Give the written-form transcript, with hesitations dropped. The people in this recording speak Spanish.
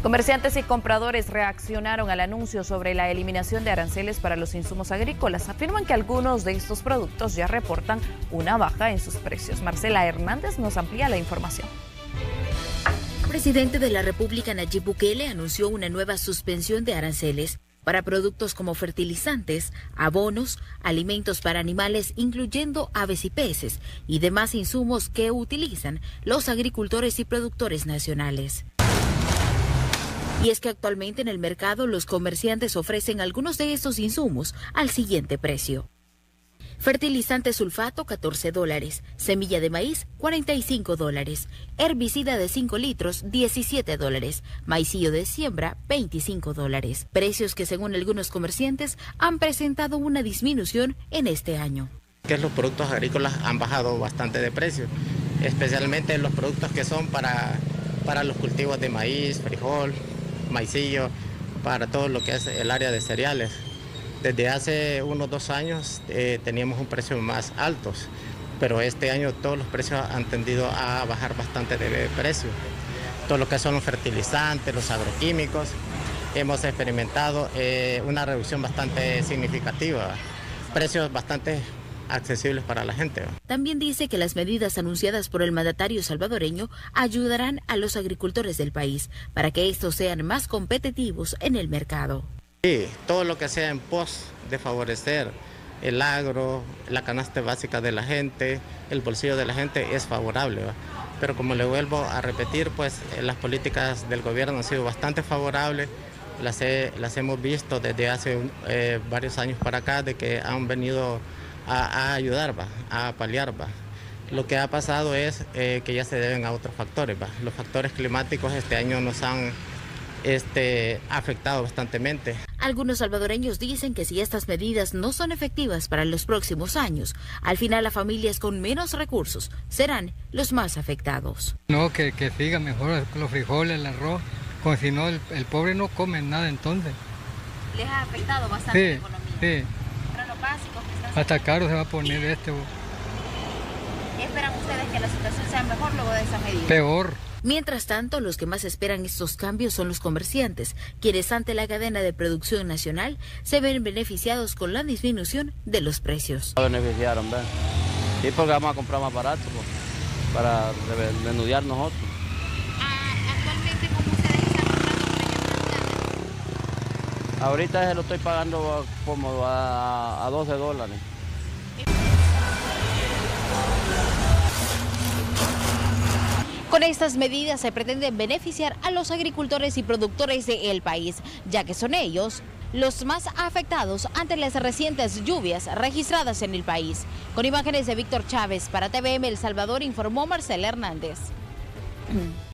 Comerciantes y compradores reaccionaron al anuncio sobre la eliminación de aranceles para los insumos agrícolas. Afirman que algunos de estos productos ya reportan una baja en sus precios. Marcela Hernández nos amplía la información. El presidente de la República, Nayib Bukele, anunció una nueva suspensión de aranceles para productos como fertilizantes, abonos, alimentos para animales, incluyendo aves y peces, y demás insumos que utilizan los agricultores y productores nacionales. Y es que actualmente en el mercado los comerciantes ofrecen algunos de estos insumos al siguiente precio. Fertilizante sulfato, $14. Semilla de maíz, $45. Herbicida de 5 litros, $17. Maicillo de siembra, $25. Precios que según algunos comerciantes han presentado una disminución en este año. Los productos agrícolas han bajado bastante de precio, especialmente los productos que son para los cultivos de maíz, frijol, maicillo, para todo lo que es el área de cereales. Desde hace unos 2 años teníamos un precio más altos, pero este año todos los precios han tendido a bajar bastante de precio. Todo lo que son los fertilizantes, los agroquímicos, hemos experimentado una reducción bastante significativa, precios bastante accesibles para la gente. También dice que las medidas anunciadas por el mandatario salvadoreño ayudarán a los agricultores del país para que estos sean más competitivos en el mercado. Sí, todo lo que sea en pos de favorecer el agro, la canasta básica de la gente, el bolsillo de la gente es favorable, ¿va? Pero como le vuelvo a repetir, pues las políticas del gobierno han sido bastante favorables, las hemos visto desde hace varios años para acá, de que han venido a ayudar, ¿va? A paliar, ¿va? Lo que ha pasado es que ya se deben a otros factores, ¿va? Los factores climáticos este año nos han afectado bastantemente. Algunos salvadoreños dicen que si estas medidas no son efectivas para los próximos años, al final las familias con menos recursos serán los más afectados. No, que siga mejor los frijoles, el arroz, porque si no el pobre no come nada entonces. ¿Les ha afectado bastante la economía? Sí. Pero los básicos que están... Hasta caro se va a poner ¿Qué esperan ustedes que la situación sea mejor luego de esa medida? Peor. Mientras tanto, los que más esperan estos cambios son los comerciantes, quienes ante la cadena de producción nacional se ven beneficiados con la disminución de los precios. Beneficiaron, ¿verdad? Sí, porque vamos a comprar más barato para renudiar nosotros. Actualmente, ¿cómo ustedes están comprando, por ejemplo, Ahorita se lo estoy pagando como a $12. Con estas medidas se pretende beneficiar a los agricultores y productores del país, ya que son ellos los más afectados ante las recientes lluvias registradas en el país. Con imágenes de Víctor Chávez para TVM El Salvador, informó Marcela Hernández.